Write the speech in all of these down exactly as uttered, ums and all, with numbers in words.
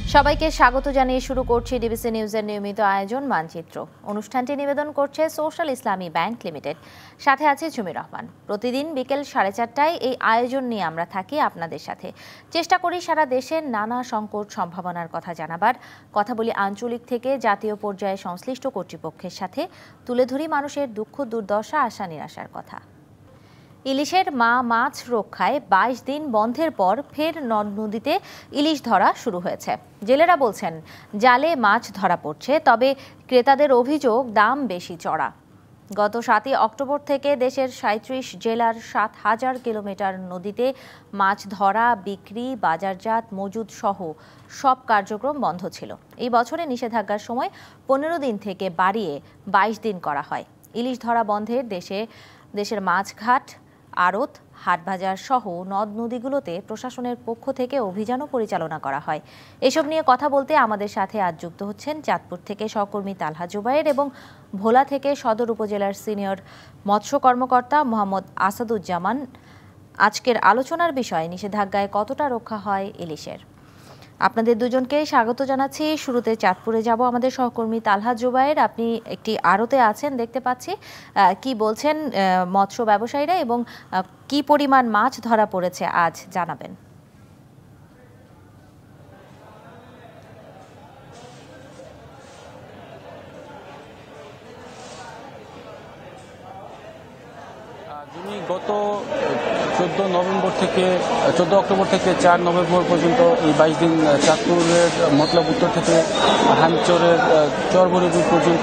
সবাইকে স্বাগত জানিয়ে শুরু করছি ডিবিসি নিউজের নিয়মিত আয়োজন মানচিত্র। অনুষ্ঠানটি নিবেদন করছে সোশ্যাল ইসলামী ব্যাংক লিমিটেড। সাথে আছে ঝুমি রহমান। প্রতিদিন বিকেল সাড়ে চারটায় এই আয়োজন নিয়ে আমরা থাকি আপনাদের সাথে। চেষ্টা করি সারা দেশের নানা সংকট সম্ভাবনার কথা জানাবার, কথা বলি আঞ্চলিক থেকে জাতীয় পর্যায়ে সংশ্লিষ্ট কর্তৃপক্ষের সাথে, তুলে ধরি মানুষের দুঃখ দুর্দশা আশা নিরাশার কথা। ইলিশের মা মাছ রক্ষায় বাইশ দিন বন্ধের পর ফের নদ নদীতে ইলিশ ধরা শুরু হয়েছে। জেলেরা বলছেন জালে মাছ ধরা পড়ছে, তবে ক্রেতাদের অভিযোগ দাম বেশি চড়া। গত সাতই অক্টোবর থেকে দেশের সাঁইত্রিশ জেলার সাত হাজার কিলোমিটার নদীতে মাছ ধরা, বিক্রি, বাজারজাত, মজুদ সহ সব কার্যক্রম বন্ধ ছিল। এই বছরে নিষেধাজ্ঞার সময় পনেরো দিন থেকে বাড়িয়ে বাইশ দিন করা হয়। ইলিশ ধরা বন্ধের দেশে দেশের মাছঘাট, আড়ত, হাটবাজার সহ নদ নদীগুলোতে প্রশাসনের পক্ষ থেকে অভিযানও পরিচালনা করা হয়। এসব নিয়ে কথা বলতে আমাদের সাথে আজ যুক্ত হচ্ছেন চাঁদপুর থেকে সহকর্মী তালহা জুবায়ের এবং ভোলা থেকে সদর উপজেলার সিনিয়র মৎস্য কর্মকর্তা মোহাম্মদ আসাদুজ্জামান। আজকের আলোচনার বিষয় নিষেধাজ্ঞায় কতটা রক্ষা হয় ইলিশের। আপনাদের দুজনকে স্বাগত জানাচ্ছি। শুরুতে চাঁদপুরে যাব। আমাদের সহকর্মী তালহা জুবায়ের, আপনি একটি আড়তে আছেন দেখতে পাচ্ছি, কি বলছেন মৎস্য ব্যবসায়ীরা এবং কি পরিমাণ মাছ ধরা পড়েছে আজ জানাবেন। গত চোদ্দ নভেম্বর থেকে চোদ্দ অক্টোবর থেকে চার নভেম্বর পর্যন্ত এই বাইশ দিন চাঁদপুরের মতলব উত্তর থেকে হামচরের চরবরিপুর পর্যন্ত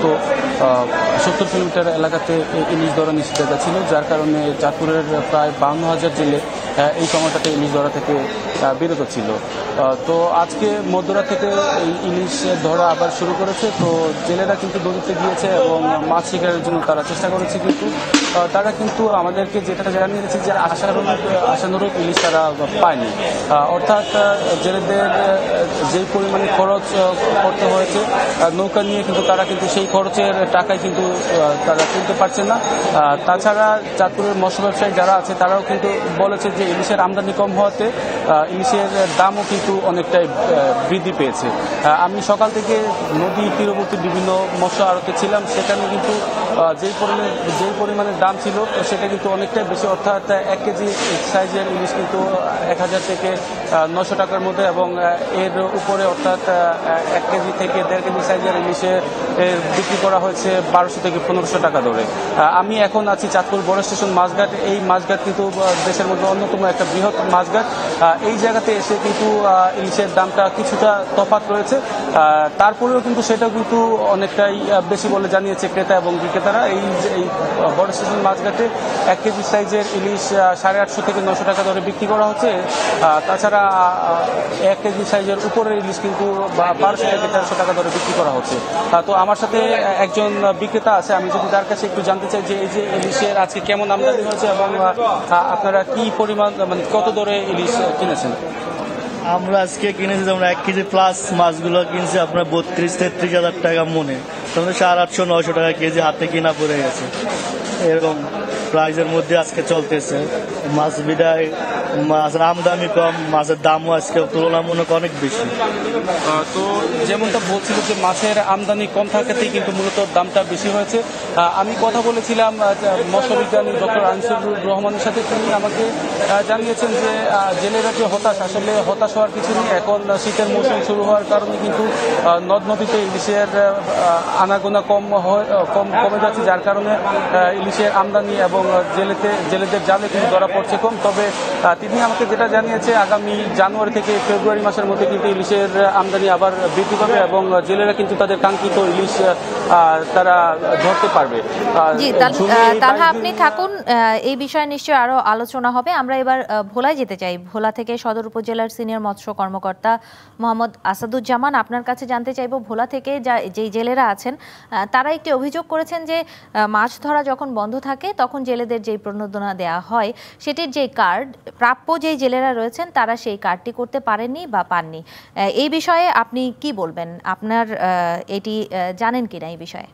সত্তর কিলোমিটার এলাকাতে ইলিশ ধরা নিষেধাজ্ঞা ছিল, যার কারণে চাঁদপুরের প্রায় বান্ন হাজার জেলে এই সময়টাতে ইলিশ ধরা থেকে বিরত ছিল। তো আজকে মধ্যরাত থেকে এই ইলিশ ধরা আবার শুরু করেছে। তো জেলেরা কিন্তু নদীতে গিয়েছে এবং মাছ শিকারের জন্য তারা চেষ্টা করেছে, কিন্তু তারা কিন্তু আমাদেরকে যেটা জানিয়েছে যে আশানুরূপ আশানুরূপ ইলিশ তারা পায়নি। অর্থাৎ জেলেদের যেই পরিমাণে খরচ করতে হয়েছে নৌকা নিয়ে, কিন্তু তারা কিন্তু সেই খরচের টাকায় কিন্তু তারা তুলতে পারছে না। তাছাড়া চাঁদপুরের মৎস্য ব্যবসায়ী যারা আছে তারাও কিন্তু বলেছে যে ইলিশের আমদানি কম হওয়াতে ইলিশের দামও কিন্তু অনেকটাই বৃদ্ধি পেয়েছে। আমি সকাল থেকে নদী তীরবর্তী বিভিন্ন মৎস্য আড়তে ছিলাম, সেখানে কিন্তু যেই পরিমাণে যেই পরিমাণের দাম ছিল সেটা কিন্তু অনেকটাই বেশি। অর্থাৎ এক কেজি সাইজের ইলিশ কিন্তু এক হাজার থেকে নশো টাকার মধ্যে, এবং এর উপরে অর্থাৎ এক কেজি থেকে দেড় কেজি সাইজের ইলিশে বিক্রি করা হয়েছে বারোশো থেকে পনেরোশো টাকা ধরে। আমি এখন আছি চাঁদপুর বড় স্টেশন মাছঘাট। এই মাছঘাট কিন্তু দেশের মধ্যে অন্যতম একটা বৃহৎ মাছঘাট। এই জায়গাতে এসে কিন্তু ইলিশের দামটা কিছুটা তফাৎ রয়েছে, তারপরেও কিন্তু সেটা কিন্তু অনেকটাই বেশি বলে জানিয়েছে ক্রেতা এবং বিক্রেতারা। এই এই বড় স্টেশন মাছঘাটে এক কেজি সাইজের ইলিশ সাড়ে আটশো থেকে নশো টাকা ধরে বিক্রি করা হচ্ছে। তাছাড়া এক কেজি সাইজের উপরের ইলিশ কিন্তু বারোশো থেকে তেরোশো টাকা ধরে বিক্রি করা হচ্ছে। তো আমার সাথে একজন বিক্রেতা আছে, আমি যদি তার কাছে একটু জানতে চাই যে এই যে ইলিশের আজকে কেমন আমদানি হয়েছে এবং আপনারা কি পরিমাণ মানে কত দরে ইলিশ কিনেছেন? আমরা আজকে কিনেছি যেমন এক কেজি প্লাস মাছগুলো কিনছি আপনার বত্রিশ তেত্রিশ হাজার টাকা মনে, তখন সাড়ে আটশো নয়শো টাকা কেজি হাতে কিনা পড়ে গেছে। এরকম প্রাইজের মধ্যে আজকে চলতেছে। মাছ বিদায় মাছের আমদানি কম, মাছের দামও আজকে তুলনামূলক অনেক বেশি। তো যেমনটা বলছিল যে মাছের আমদানি কম থাকাতেই কিন্তু মূলত দামটা বেশি হয়েছে। আমি কথা বলেছিলাম মৎস্যবিজ্ঞানী ডক্টর আনিসুর রহমানের সাথে, তিনি আমাকে জানিয়েছেন যে জেলেরা যে হতাশ, আসলে হতাশ হওয়ার কিছু নেই। এখন শীতের মৌসুম শুরু হওয়ার কারণে কিন্তু নদ নদীতে ইলিশের আনাগোনা কম কম কমে যাচ্ছে, যার কারণে ইলিশের আমদানি এবং জেলেতে জেলেদের জালে কিন্তু ধরা পড়ছে কম। তবে তিনি আমাকে যেটা জানিয়েছে আগামী জানুয়ারি থেকে ফেব্রুয়ারি মাসের মধ্যে কিন্তু ইলিশের আমদানি আবার বৃদ্ধি পাবে এবং জেলেরা কিন্তু তাদের কাঙ্ক্ষিত ইলিশ তারা ধরতে পারবে। জি তালহা, আপনি থাকুন, এই বিষয়ে নিশ্চয়ই আরো আলোচনা হবে। আমরা এবার ভোলায় যেতে চাই। ভোলা থেকে সদর উপজেলার সিনিয়র মৎস্য কর্মকর্তা মোহাম্মদ আসাদুজ্জামান, আপনার কাছে জানতে চাইব ভোলা থেকে যেই জেলেরা আছেন তারা একটি অভিযোগ করেছেন যে মাছ ধরা যখন বন্ধ থাকে তখন জেলেদের যেই প্রণোদনা দেওয়া হয় সেটির যে কার্ড প্রাপ্য যেই জেলেরা রয়েছেন তারা সেই কার্ডটি করতে পারেননি বা পাননি। এই বিষয়ে আপনি কি বলবেন? আপনার এটি জানেন কিনা এই বিষয়ে?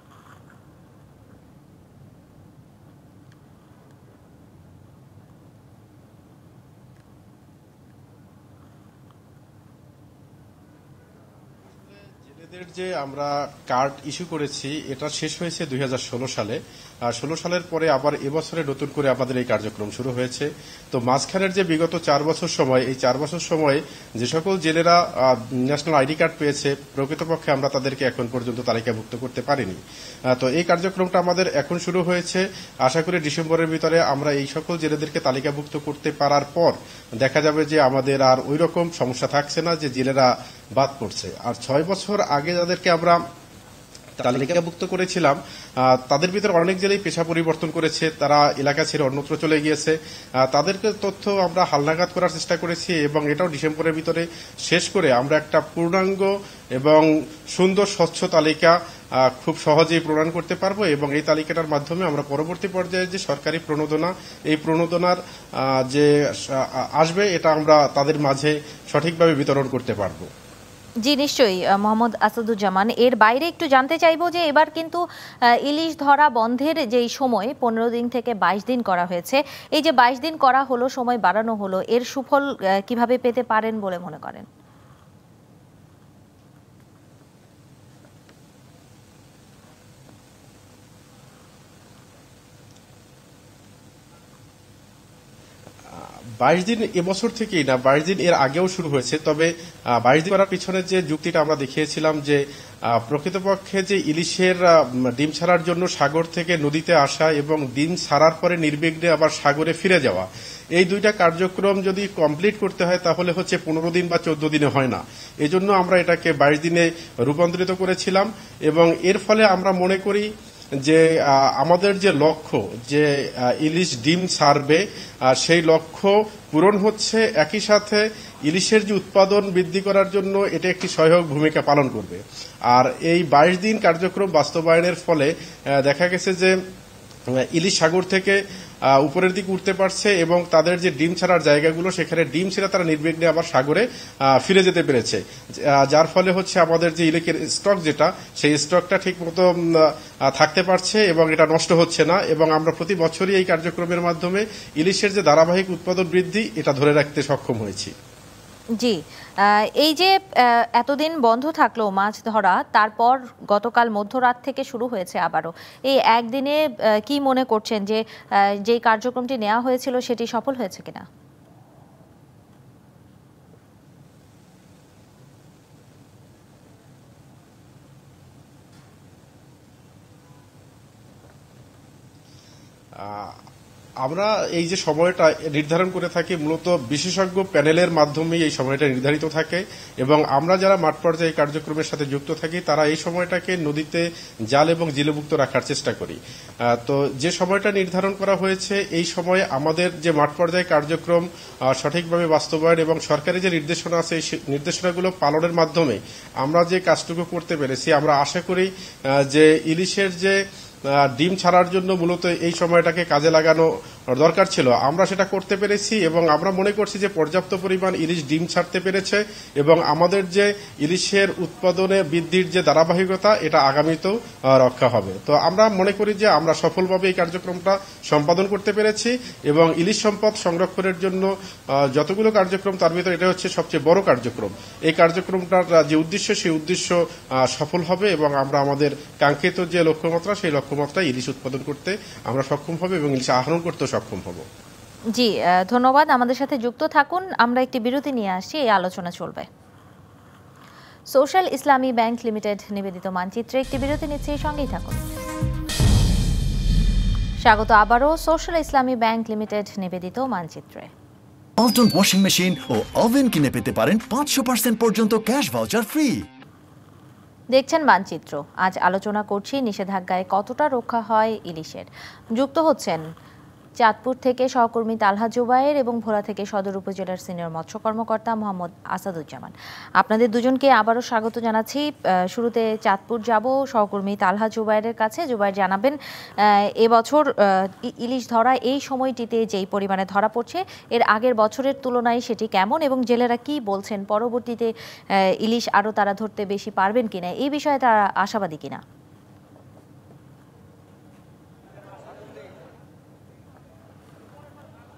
জেলেদের যে আমরা কার্ড ইস্যু করেছি এটা শেষ হয়েছে দুই হাজার ষোলো সালে আর ষোলো সালের পরে আবার এবছরে নতুন করে আমাদের এই কার্যক্রম শুরু হয়েছে। তো মাঝখানের যে বিগত চার বছর সময় এই চার বছর সময় যে সকল জেলেরা ন্যাশনাল আইডি কার্ড পেয়েছে প্রকৃতপক্ষে আমরা তাদেরকে এখন পর্যন্ত তালিকাভুক্ত করতে পারিনি। তো এই কার্যক্রমটা আমাদের এখন শুরু হয়েছে। আশা করি ডিসেম্বরের ভিতরে আমরা এই সকল জেলেদেরকে তালিকাভুক্ত করতে পারার পর দেখা যাবে যে আমাদের আর ওই রকম সমস্যা থাকছে না যে জেলেরা বাদ পড়ছে। আর ছয় বছর আগে যাদেরকে আমরা তালিকাভুক্ত করেছিলাম তাদের ভিতরে অনেক জেলেই পেশা পরিবর্তন করেছে, তারা এলাকা ছেড়ে অন্যত্র চলে গিয়েছে। তাদেরকে তথ্য আমরা হালনাগাদ করার চেষ্টা করেছি এবং এটাও ডিসেম্বরের ভিতরে শেষ করে আমরা একটা পূর্ণাঙ্গ এবং সুন্দর স্বচ্ছ তালিকা খুব সহজেই প্রণয়ন করতে পারবো এবং এই তালিকাটার মাধ্যমে আমরা পরবর্তী পর্যায়ে যে সরকারি প্রণোদনা এই প্রণোদনার যে আসবে এটা আমরা তাদের মাঝে সঠিকভাবে বিতরণ করতে পারবো। জি নিশ্চয়ই মোহাম্মদ আসাদুজ্জামান, এর বাইরে একটু জানতে চাইবো যে এবার কিন্তু ইলিশ ধরা বন্ধের যেই সময় পনেরো দিন থেকে বাইশ দিন করা হয়েছে, এই যে বাইশ দিন করা হলো, সময় বাড়ানো হলো, এর সুফল কিভাবে পেতে পারেন বলে মনে করেন? বাইশ দিন এবছর থেকেই না, বাইশ দিন এর আগেও শুরু হয়েছে। তবে বাইশ দিন করার পিছনে যে যুক্তিটা আমরা দেখিয়েছিলাম যে প্রকৃতপক্ষে যে ইলিশের ডিম ছাড়ার জন্য সাগর থেকে নদীতে আসা এবং ডিম ছাড়ার পরে নির্বিঘ্নে আবার সাগরে ফিরে যাওয়া, এই দুইটা কার্যক্রম যদি কমপ্লিট করতে হয় তাহলে হচ্ছে পনেরো দিন বা চোদ্দ দিনে হয় না। এজন্য আমরা এটাকে বাইশ দিনে রূপান্তরিত করেছিলাম এবং এর ফলে আমরা মনে করি যে আমাদের যে লক্ষ্য যে ইলিশ ডিম ছাড়বে সেই লক্ষ্য পূরণ হচ্ছে, একই সাথে ইলিশের যে উৎপাদন বৃদ্ধি করার জন্য এটা একটি সহায়ক ভূমিকা পালন করবে। আর এই বাইশ দিন কার্যক্রম বাস্তবায়নের ফলে দেখা গেছে যে ইলিশ সাগর থেকে উপরের দিকে উঠতে পারছে এবং তাদের যে ডিম ছাড়ার জায়গাগুলো সেখানে ডিম ছেড়ে তারা নির্বিঘ্নে আবার সাগরে ফিরে যেতে পেরেছে, যার ফলে হচ্ছে আমাদের যে ইলিশের স্টক যেটা সেই স্টকটা ঠিক মতো থাকতে পারছে এবং এটা নষ্ট হচ্ছে না এবং আমরা প্রতি বছরই এই কার্যক্রমের মাধ্যমে ইলিশের যে ধারাবাহিক উৎপাদন বৃদ্ধি এটা ধরে রাখতে সক্ষম হয়েছি। জি, এই যে এতদিন বন্ধ থাকলো মাছ ধরা, তারপর গতকাল মধ্যরাত থেকে শুরু হয়েছে আবারও, এই একদিনে কি মনে করছেন যে যে কার্যক্রমটি নেওয়া হয়েছিল সেটি সফল হয়েছে কিনা? আমরা এই যে সময়টা নির্ধারণ করে থাকি মূলত বিশেষজ্ঞ প্যানেলের মাধ্যমে এই সময়টা নির্ধারিত থাকে এবং আমরা যারা মাঠ পর্যায়ে কার্যক্রমের সাথে যুক্ত থাকি তারা এই সময়টাকে নদীতে জাল এবং জিলেমুক্ত রাখার চেষ্টা করি। তো যে সময়টা নির্ধারণ করা হয়েছে এই সময়ে আমাদের যে মাঠ পর্যায়ে কার্যক্রম সঠিকভাবে বাস্তবায়ন এবং সরকারি যে নির্দেশনা আছে এই নির্দেশনাগুলো পালনের মাধ্যমে আমরা যে কাজটুকু করতে পেরেছি, আমরা আশা করি যে ইলিশের যে ডিম ছাড়ার জন্য মূলত এই সময়টাকে কাজে লাগানো দরকার ছিল আমরা সেটা করতে পেরেছি এবং আমরা মনে করছি যে পর্যাপ্ত পরিমাণ ইলিশ ডিম ছাড়তে পেরেছে এবং আমাদের যে ইলিশের উৎপাদনে বৃদ্ধির যে ধারাবাহিকতা এটা আগামীতেও রক্ষা হবে। তো আমরা মনে করি যে আমরা সফলভাবে এই কার্যক্রমটা সম্পাদন করতে পেরেছি এবং ইলিশ সম্পদ সংরক্ষণের জন্য যতগুলো কার্যক্রম তার ভিতরে এটা হচ্ছে সবচেয়ে বড় কার্যক্রম। এই কার্যক্রমটার যে উদ্দেশ্য সেই উদ্দেশ্য সফল হবে এবং আমরা আমাদের কাঙ্ক্ষিত যে লক্ষ্যমাত্রা সেই লক্ষ্যমাত্রায় ইলিশ উৎপাদন করতে আমরা সক্ষম হবে এবং ইলিশ আহরণ করতে সক্ষম হব। জি ধন্যবাদ, আমাদের সাথে যুক্ত থাকুন। আমরা একটি বিরতি নিয়ে আসছি, এই আলোচনা চলবে। সোশ্যাল ইসলামী ব্যাংক লিমিটেড নিবেদিত মানচিত্রে একটি বিরতি নিচ্ছে, সঙ্গেই থাকুন। স্বাগত আবারও সোশ্যাল ইসলামী ব্যাংক লিমিটেড নিবেদিত মানচিত্রে। ওয়ালটন ওয়াশিং মেশিন ও ওভেন কিনে পেতে পারেন পাঁচশো পার্সেন্ট পর্যন্ত ক্যাশ ভাউচার ফ্রি। দেখছেন মানচিত্র। আজ আলোচনা করছি নিষেধাজ্ঞায় কতটা রক্ষা হয় ইলিশের। যুক্ত হচ্ছেন চাঁদপুর থেকে সহকর্মী তালহা জুবায়ের এবং ভোলা থেকে সদর উপজেলার সিনিয়র মৎস্য কর্মকর্তা মোহাম্মদ আসাদুজ্জামান। আপনাদের দুজনকে আবারও স্বাগত জানাচ্ছি। শুরুতে চাঁদপুর যাব সহকর্মী তালহা জুবায়ের কাছে। জুবায়ের, জানাবেন এবছর ইলিশ ধরা এই সময়টিতে যেই পরিমাণে ধরা পড়ছে এর আগের বছরের তুলনায় সেটি কেমন এবং জেলেরা কি বলছেন, পরবর্তীতে ইলিশ আরও তারা ধরতে বেশি পারবেন কিনা, এই বিষয়ে তারা আশাবাদী কিনা?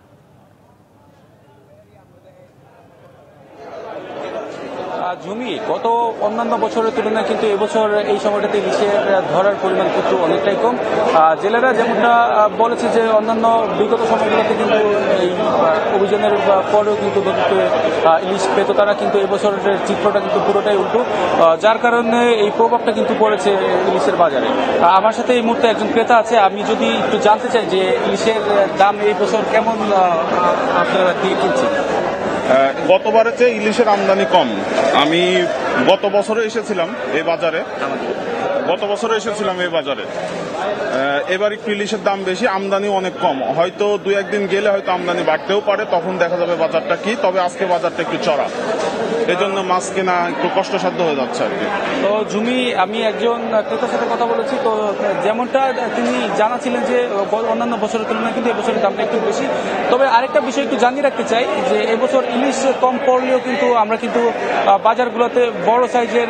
ঝুমি গত অন্যান্য বছরের তুলনায় কিন্তু এবছর এই সময়টাতে ইলিশের ধরার পরিমাণ কিন্তু অনেকটাই কম। জেলেরা যেমনটা বলেছে যে অন্যান্য বিগত সময়গুলোতে কিন্তু এই অভিযানের পরেও কিন্তু নদীতে ইলিশ পেত তারা, কিন্তু এবছরের চিত্রটা কিন্তু পুরোটাই উল্টো, যার কারণে এই প্রভাবটা কিন্তু পড়েছে ইলিশের বাজারে। আমার সাথে এই মুহূর্তে একজন ক্রেতা আছে, আমি যদি একটু জানতে চাই যে ইলিশের দাম এই বছর কেমন আপনারা দিয়ে কিনছেন? গতবারের চেয়ে ইলিশের আমদানি কম। আমি গত বছরে এসেছিলাম এই বাজারে গত বছরে এসেছিলাম এই বাজারে এবার একটু ইলিশের দাম বেশি, আমদানি অনেক কম। হয়তো দুই একদিন গেলে হয়তো আমদানি বাড়তেও পারে, তখন দেখা যাবে বাজারটা কি। তবে আজকে বাজারটা একটু চড়া, এই জন্য মাছ কেনা একটু কষ্টসাধ্য হয়ে যাচ্ছে আর কি। তো জুমি, আমি একজন ক্রেতার সাথে কথা বলেছি, তো যেমনটা তিনি জানাছিলেন যে অন্যান্য বছরের তুলনায় কিন্তু এবছরের দামটা একটু বেশি। তবে আরেকটা বিষয় একটু জানিয়ে রাখতে চাই যে এবছর ইলিশ কম পড়লেও কিন্তু আমরা কিন্তু বাজারগুলোতে বড় সাইজের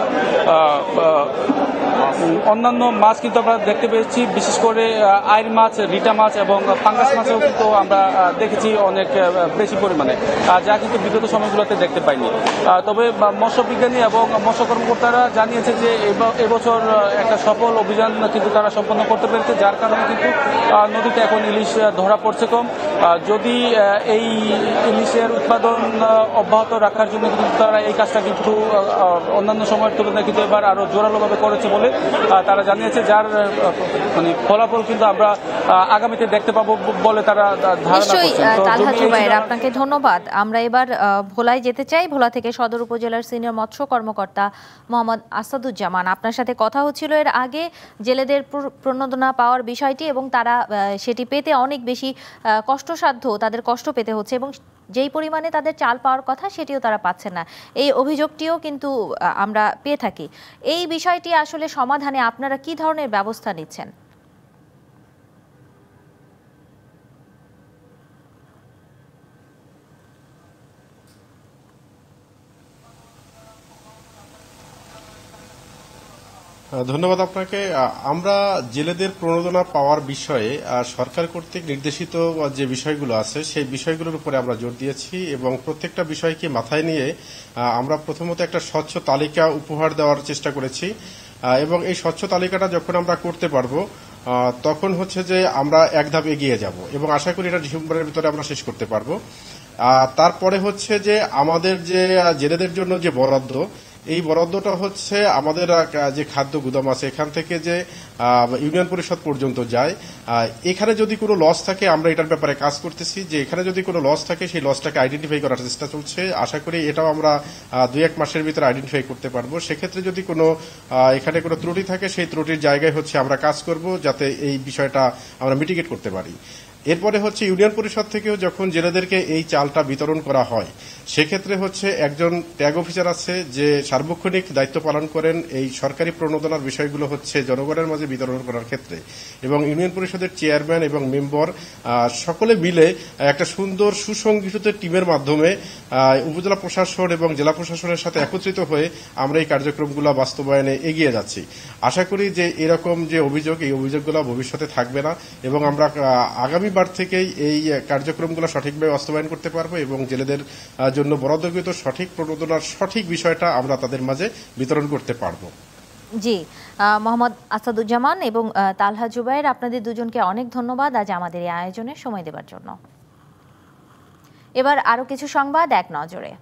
অন্যান্য মাছ কিন্তু আমরা দেখতে পেয়েছি, বিশেষ করে আইর মাছ, রিটা মাছ এবং পাঙ্গাস মাছও কিন্তু আমরা দেখেছি অনেক বেশি পরিমাণে, যা কিন্তু বিগত সময়গুলোতে দেখতে পাইনি। তবে মৎস্য বিজ্ঞানী এবং মৎস্য কর্মকর্তারা জানিয়েছে যে এবছর একটা সফল অভিযান কিন্তু তারা সম্পন্ন করতে পেরেছে, যার কারণে কিন্তু নদীতে এখন ইলিশ ধরা পড়ছে কম। যদি এই ইলিশের উৎপাদন অব্যাহত রাখার জন্য কিন্তু তারা এই কাজটা কিন্তু অন্যান্য সময়ের তুলনায় কিন্তু এবার আরো জোরালোভাবে করেছে বলে তারা জানিয়েছে, যার মানে ফলাফল কিন্তু আমরা আগামীতে দেখতে পাবো বলে তারা ধারণা করছেন। আপনাকে ধন্যবাদ। আমরা এবার ভোলায় যেতে চাই। ভোলা থেকে সদর উপজেলার সিনিয়র মৎস্য কর্মকর্তা মোহাম্মদ আসাদুজ্জামান, আপনার সাথে কথা হচ্ছিল এর আগে জেলেদের প্রণোদনা পাওয়ার বিষয়টি, এবং তারা সেটি পেতে অনেক বেশি কষ্টসাধ্য, তাদের কষ্ট পেতে হচ্ছে এবং যেই পরিমাণে তাদের চাল পাওয়ার কথা সেটিও তারা পাচ্ছেন না, এই অভিযোগটিও কিন্তু আমরা পেয়ে থাকি। এই বিষয়টি আসলে সমাধানে আপনারা কি ধরনের ব্যবস্থা নিচ্ছেন? ধন্যবাদ আপনাকে। আমরা জেলেদের প্রণোদনা পাওয়ার বিষয়ে সরকার কর্তৃক নির্দেশিত যে বিষয়গুলো আছে সেই বিষয়গুলোর উপরে আমরা জোর দিয়েছি এবং প্রত্যেকটা বিষয়কে মাথায় নিয়ে আমরা প্রথমত একটা স্বচ্ছ তালিকা উপহার দেওয়ার চেষ্টা করেছি এবং এই স্বচ্ছ তালিকাটা যখন আমরা করতে পারবো তখন হচ্ছে যে আমরা এক ধাপ এগিয়ে যাব এবং আশা করি এটা ডিসেম্বরের ভিতরে আমরা শেষ করতে পারবো। তারপরে হচ্ছে যে আমাদের যে জেলেদের জন্য যে বরাদ্দ, এই বরাদ্দটা হচ্ছে আমাদের যে খাদ্য গুদাম আছে এখান থেকে যে ইউনিয়ন পরিষদ পর্যন্ত যায়। এখানে যদি কোনো লস থাকে আমরা এটার ব্যাপারে কাজ করতেছি, যে এখানে যদি কোনো লস থাকে সেই লসটাকে আইডেন্টিফাই করার চেষ্টা চলছে। আশা করি এটাও আমরা দুই এক মাসের ভিতরে আইডেন্টিফাই করতে পারবো। সেক্ষেত্রে যদি কোনো এখানে কোনো ত্রুটি থাকে সেই ত্রুটির জায়গায় হচ্ছে আমরা কাজ করব যাতে এই বিষয়টা আমরা মিটিগেট করতে পারি। এরপরে হচ্ছে ইউনিয়ন পরিষদ থেকেও যখন জেলেদেরকে এই চালটা বিতরণ করা হয় সেক্ষেত্রে হচ্ছে একজন ট্যাগ অফিসার আছে যে সার্বক্ষণিক দায়িত্ব পালন করেন এই সরকারি প্রণোদনার বিষয়গুলো হচ্ছে জনগণের মাঝে বিতরণ করার ক্ষেত্রে, এবং ইউনিয়ন পরিষদের চেয়ারম্যান এবং মেম্বার সকলে মিলে একটা সুন্দর সুসংগঠিত টিমের মাধ্যমে উপজেলা প্রশাসন এবং জেলা প্রশাসনের সাথে একত্রিত হয়ে আমরা এই কার্যক্রমগুলো বাস্তবায়নে এগিয়ে যাচ্ছি। আশা করি যে এরকম যে অভিযোগ এই অভিযোগগুলো ভবিষ্যতে থাকবে না এবং আমরা আগামী বার থেকেই এই কার্যক্রমগুলো সঠিকভাবে বাস্তবায়ন করতে পারবো এবং জেলেদের জন্য বরাদ্দকৃত সঠিক প্রণোদনার সঠিক বিষয়টা আমরা তাদের মাঝে বিতরণ করতে পারবো। জি, মোহাম্মদ আসাদুজ্জামান এবং তালহা জুবায়ের, আপনাদের দুজনকে অনেক ধন্যবাদ আজ আমাদের এই আয়োজনে সময় দেওয়ার জন্য। এবার আরো কিছু সংবাদ এক নজরে।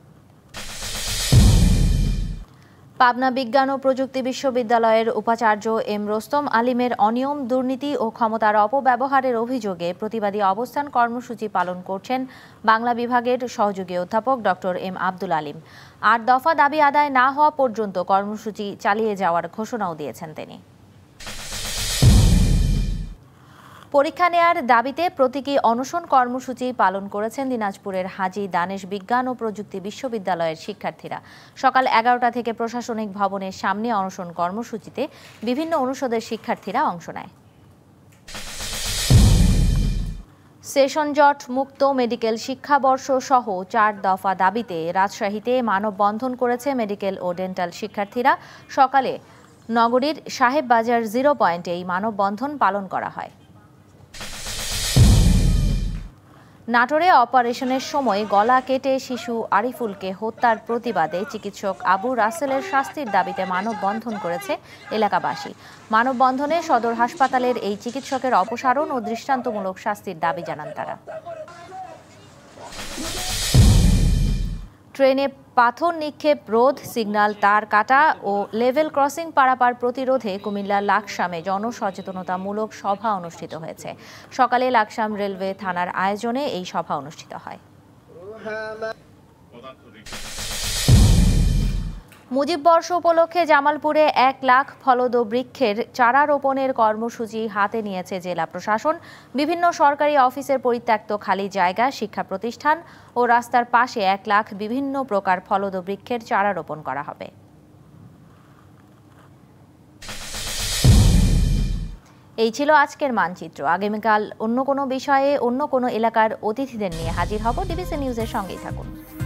পাবনা বিজ্ঞান ও প্রযুক্তি বিশ্ববিদ্যালয়ের উপাচার্য এম রোস্তম আলীমের অনিয়ম, দুর্নীতি ও ক্ষমতার অপব্যবহারের অভিযোগে প্রতিবাদী অবস্থান কর্মসূচি পালন করছেন বাংলা বিভাগের সহযোগী অধ্যাপক ডক্টর এম আব্দুল আলীম। আট দফা দাবি আদায় না হওয়া পর্যন্ত কর্মসূচি চালিয়ে যাওয়ার ঘোষণাও দিয়েছেন তিনি। পরীক্ষা নেয়ার দাবিতে প্রতীকী অনশন কর্মসূচি পালন করেছেন দিনাজপুরের হাজী দানেশ বিজ্ঞান ও প্রযুক্তি বিশ্ববিদ্যালয়ের শিক্ষার্থীরা। সকাল এগারোটা থেকে প্রশাসনিক ভবনের সামনে অনশন কর্মসূচিতে বিভিন্ন অনুষদের শিক্ষার্থীরা অংশ নেয়। সেশন জট মুক্ত মেডিকেল শিক্ষাবর্ষ সহ চার দফা দাবিতে রাজশাহীতে মানববন্ধন করেছে মেডিকেল ও ডেন্টাল শিক্ষার্থীরা। সকালে নগরীর সাহেব বাজার জিরো পয়েন্টে এই মানববন্ধন পালন করা হয়। নাটোরে অপারেশনের সময় গলা কেটে শিশু আরিফুলকে হত্যার প্রতিবাদে চিকিৎসক আবু রাসেলের শাস্তির দাবিতে মানববন্ধন করেছে এলাকাবাসী। মানববন্ধনে সদর হাসপাতালের এই চিকিৎসকের অপসারণ ও দৃষ্টান্তমূলক শাস্তির দাবি জানান তারা। ট্রেনে পাথর নিক্ষেপ রোধ, সিগন্যাল তার কাটা ও লেভেল ক্রসিং পারাপার প্রতিরোধে কুমিল্লার লাকসামে জনসচেতনতামূলক সভা অনুষ্ঠিত হয়েছে। সকালে লাকসাম রেলওয়ে থানার আয়োজনে এই সভা অনুষ্ঠিত হয়। মুজিব বর্ষ উপলক্ষে জামালপুরে এক লাখ ফলদ বৃক্ষের চারা রোপণের কর্মসূচি হাতে নিয়েছে জেলা প্রশাসন। বিভিন্ন সরকারি অফিসের পরিত্যক্ত খালি জায়গা, শিক্ষা প্রতিষ্ঠান ও রাস্তার পাশে এক লাখ বিভিন্ন প্রকার ফলদ বৃক্ষের চারা রোপণ করা হবে। এই ছিল আজকের মানচিত্র। আগামীকাল অন্য কোনো বিষয়ে অন্য কোনো এলাকার অতিথিদের নিয়ে হাজির হব। ডিবিসি নিউজের সঙ্গেই থাকুন।